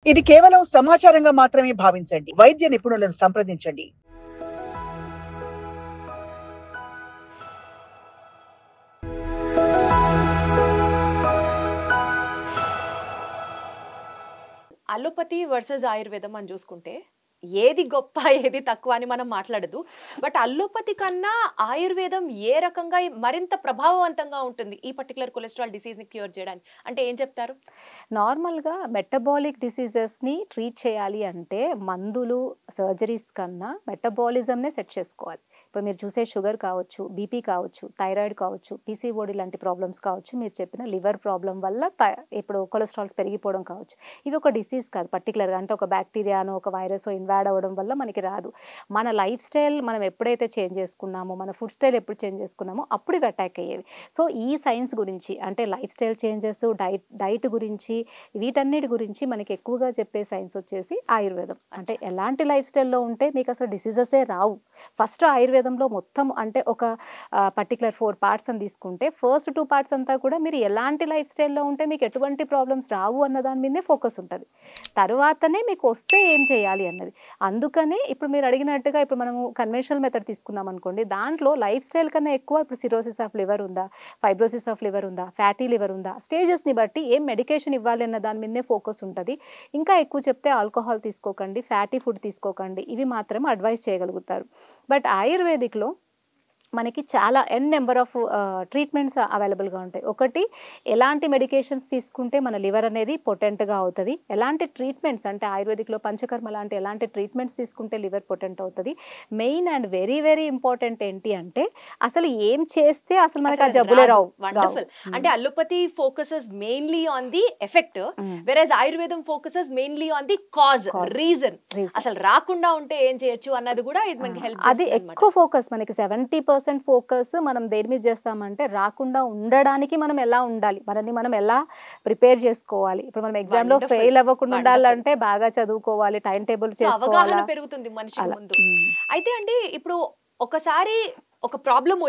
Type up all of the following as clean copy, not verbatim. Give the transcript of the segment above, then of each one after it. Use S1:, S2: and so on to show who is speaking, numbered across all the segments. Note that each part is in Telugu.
S1: ఇది కేవలం సమాచారంగా మాత్రమే భావించండి. వైద్య నిపుణులను సంప్రదించండి.
S2: అలోపతి వర్సెస్ ఆయుర్వేదం అని చూసుకుంటే ఏది గొప్ప ఏది తక్కువ అని మనం మాట్లాడదు. బట్ అలోపతి కన్నా ఆయుర్వేదం ఏ రకంగా మరింత ప్రభావవంతంగా ఉంటుంది ఈ పర్టికులర్ కొలెస్ట్రాల్ డిసీజ్ ని క్యూర్ చేయడానికి అంటే ఏం చెప్తారు?
S3: నార్మల్గా మెటబాలిక్ డిసీజెస్ని ట్రీట్ చేయాలి అంటే మందులు సర్జరీస్ కన్నా మెటబాలిజంనే సెట్ చేసుకోవాలి. ఇప్పుడు మీరు చూసే షుగర్ కావచ్చు, బీపీ కావచ్చు, థైరాయిడ్ కావచ్చు, పీసీఓడి లాంటి ప్రాబ్లమ్స్ కావచ్చు, మీరు చెప్పిన లివర్ ప్రాబ్లం వల్ల ఇప్పుడు కొలెస్ట్రాల్స్ పెరిగిపోవడం కావచ్చు. ఇవి ఒక డిసీజ్ కాదు పర్టికులర్గా, అంటే ఒక బ్యాక్టీరియానో ఒక వైరస్ ఇన్వాడ్ అవ్వడం వల్ల మనకి రాదు. మన లైఫ్ స్టైల్ మనం ఎప్పుడైతే చేంజ్ చేసుకున్నామో, మన ఫుడ్ స్టైల్ ఎప్పుడు చేంజ్ చేసుకున్నామో అప్పుడు ఇవి అటాక్ అయ్యేవి. సో ఈ సైన్స్ గురించి అంటే లైఫ్ స్టైల్ చేంజెస్, డైట్ గురించి, వీటన్నిటి గురించి మనకి ఎక్కువగా చెప్పే సైన్స్ వచ్చేసి ఆయుర్వేదం. అంటే ఎలాంటి లైఫ్ స్టైల్లో ఉంటే మీకు అసలు డిసీజెసే రావు. ఫస్ట్ ఆయుర్వేదంలో మొత్తం అంటే ఒక పర్టికులర్ 4 పార్ట్స్ అని తీసుకుంటే ఫస్ట్ 2 పార్ట్స్ అంతా కూడా మీరు ఎలాంటి లైఫ్ స్టైల్లో ఉంటే మీకు ఎటువంటి ప్రాబ్లమ్స్ రావు అన్న దాని మీదే ఫోకస్ ఉంటుంది. తర్వాతనే మీకు వస్తే ఏం చేయాలి అన్నది. అందుకనే ఇప్పుడు మీరు అడిగినట్టుగా ఇప్పుడు మనము కన్వెన్షనల్ మెథడ్ తీసుకున్నాం అనుకోండి, దాంట్లో లైఫ్ స్టైల్ కన్నా ఎక్కువ ఇప్పుడు సిరోసిస్ ఆఫ్ లివర్ ఉందా, ఫైబ్రోసిస్ ఆఫ్ లివర్ ఉందా, ఫ్యాటీ లివర్ ఉందా, స్టేజెస్ని బట్టి ఏం మెడికేషన్ ఇవ్వాలి అన్న దాని మీదే ఫోకస్ ఉంటుంది. ఇంకా ఎక్కువ చెప్తే ఆల్కహాల్ తీసుకోకండి, ఫ్యాటీ ఫుడ్ తీసుకోకండి, ఇవి మాత్రం అడ్వైస్ చేయగలుగుతారు. బట్ ఆయుర్వేదిక్లో మనకి చాలా నెంబర్ ఆఫ్ ట్రీట్మెంట్స్ అవైలబుల్గా ఉంటాయి. ఒకటి, ఎలాంటి మెడికేషన్స్ తీసుకుంటే మన లివర్ అనేది పొటెంట్గా అవుతుంది, ఎలాంటి ట్రీట్మెంట్స్ అంటే ఆయుర్వేదిక్లో పంచకర్మ లాంటి ఎలాంటి ట్రీట్మెంట్స్ తీసుకుంటే లివర్ పొటెంట్ అవుతుంది. Main and very very important ఏంటి అంటే అసలు ఏం చేస్తే అసలు మనకి ఆ జబ్బులే రావు.
S2: అంటే allopathy focuses mainly on the effect, versus ఆయుర్వేదం focuses mainly on the cause, reason. అసలు రాకుండా ఉంటే ఏం చేయొచ్చు అన్నది కూడా ఇది మనకి హెల్ప్ చేస్తుంది.
S3: అది ఎక్కువ ఫోకస్ మనకి 70% ఫోకస్ మనం దేని మీద చేస్తామంటే రాకుండా ఉండడానికి మనం ఎలా ఉండాలి, మనని మనం ఎలా ప్రిపేర్ చేసుకోవాలి. ఇప్పుడు మనం ఎగ్జామ్ లో ఫెయిల్ అవ్వకుండా ఉండాలంటే బాగా చదువుకోవాలి, టైం టేబుల్ చేసుకోవాలి,
S2: పెరుగుతుంది మనిషి ముందు. అయితే అండి ఇప్పుడు ఒకసారి ఒక ప్రాబ్లం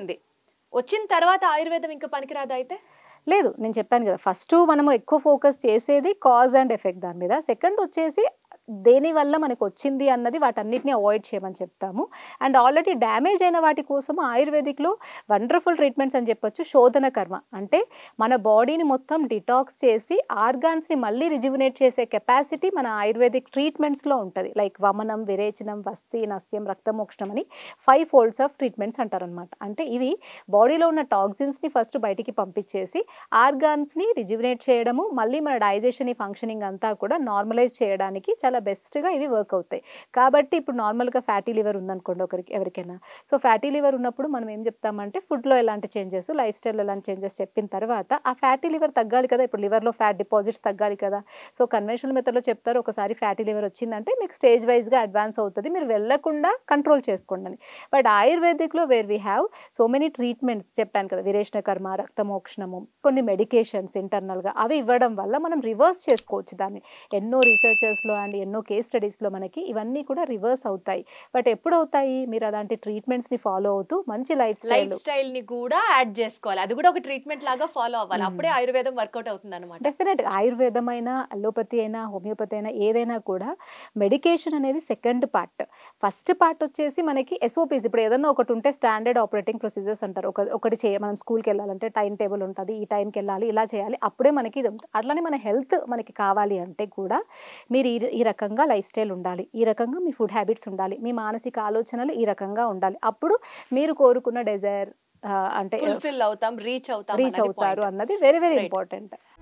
S2: వచ్చిన తర్వాత ఆయుర్వేదం ఇంకా పనికిరాదా? అయితే
S3: లేదు, నేను చెప్పాను కదా, ఫస్ట్ మనము ఎక్కువ ఫోకస్ చేసేది కాజ్ అండ్ ఎఫెక్ట్ దాని మీద. సెకండ్ వచ్చేసి దేనివల్ల మనకు వచ్చింది అన్నది వాటన్నిటిని అవాయిడ్ చేయమని చెప్తాము. అండ్ ఆల్రెడీ డ్యామేజ్ అయిన వాటి కోసం ఆయుర్వేదిక్లో వండర్ఫుల్ ట్రీట్మెంట్స్ అని చెప్పొచ్చు. శోధన కర్మ అంటే మన బాడీని మొత్తం డిటాక్స్ చేసి ఆర్గాన్స్ని మళ్ళీ రిజ్యువినేట్ చేసే కెపాసిటీ మన ఆయుర్వేదిక్ ట్రీట్మెంట్స్లో ఉంటుంది. లైక్ వమనం, విరేచనం, వస్తి, నస్యం, రక్తమోక్షణం అని 5 ఫోల్డ్స్ ఆఫ్ ట్రీట్మెంట్స్ అంటారనమాట. అంటే ఇవి బాడీలో ఉన్న టాక్సిన్స్ని ఫస్ట్ బయటికి పంపించేసి ఆర్గాన్స్ని రిజ్యువినేట్ చేయడము, మళ్ళీ మన డైజెషన్ ఫంక్షనింగ్ అంతా కూడా నార్మలైజ్ చేయడానికి చాలా బెస్ట్గా ఇవి వర్క్ అవుతాయి. కాబట్టి ఇప్పుడు నార్మల్గా ఫ్యాటీ లివర్ ఉందనుకోండి ఎవరికైనా, సో ఫ్యాటీ లివర్ ఉన్నప్పుడు మనం ఏం చెప్తామంటే ఫుడ్లో ఎలాంటి చేంజెస్, లైఫ్ స్టైల్లో ఎలాంటి చేంజెస్ చెప్పిన తర్వాత ఆ ఫ్యాటీ లివర్ తగ్గాలి కదా, ఇప్పుడు లివర్లో ఫ్యాట్ డిపాజిట్స్ తగ్గాలి కదా. సో కన్వెన్షనల్ మెథడ్లో చెప్తారు ఒకసారి ఫ్యాటీ లివర్ వచ్చిందంటే మీకు స్టేజ్ వైజ్గా అడ్వాన్స్ అవుతుంది, మీరు వెళ్ళకుండా కంట్రోల్ చేసుకోండి అని. బట్ ఆయుర్వేదిక్లో where we have so many treatments చెప్పాను కదా, విరేచన కర్మ, రక్తమోక్షణము, కొన్ని మెడికేషన్స్ ఇంటర్నల్గా అవి ఇవ్వడం వల్ల మనం రివర్స్ చేసుకోవచ్చు దాన్ని. ఎన్నో రీసెర్చెస్లో అండ్ ఎన్నో కేస్ స్టడీస్లో మనకి ఇవన్నీ కూడా రివర్స్ అవుతాయి. బట్ ఎప్పుడు అవుతాయి? మీరు అలాంటి ట్రీట్మెంట్స్ని ఫాలో అవుతూ మంచి లైఫ్
S2: స్టైల్ని కూడా యాడ్ చేసుకోవాలి, అది కూడా ఒక ట్రీట్మెంట్ లాగా ఫాలో అవ్వాలి, అప్పుడే ఆయుర్వేదం వర్కౌట్ అవుతుంది అనమాట.
S3: డెఫినెట్గా ఆయుర్వేదం అయినా, అలోపతి అయినా, హోమియోపతి అయినా ఏదైనా కూడా మెడికేషన్ అనేది సెకండ్ పార్ట్. ఫస్ట్ పార్ట్ వచ్చేసి మనకి SOPs. ఇప్పుడు ఏదైనా ఒకటి ఉంటే స్టాండర్డ్ ఆపరేటింగ్ ప్రొసీజర్స్ అంటారు. ఒకటి మనం స్కూల్కి వెళ్ళాలంటే టైం టేబుల్ ఉంటుంది, ఈ టైంకి వెళ్ళాలి, ఇలా చేయాలి, అప్పుడే మనకి ఇది ఉంటుంది. అట్లానే మన హెల్త్ మనకి కావాలి అంటే కూడా మీరు ఈ రకంగా లైఫ్ స్టైల్ ఉండాలి, ఈ రకంగా మీ ఫుడ్ హ్యాబిట్స్ ఉండాలి, మీ మానసిక ఆలోచనలు ఈ రకంగా ఉండాలి, అప్పుడు మీరు కోరుకున్న డిజైర్ అంటే
S2: రీచ్
S3: అవుతారు అన్నది వెరీ వెరీ ఇంపార్టెంట్.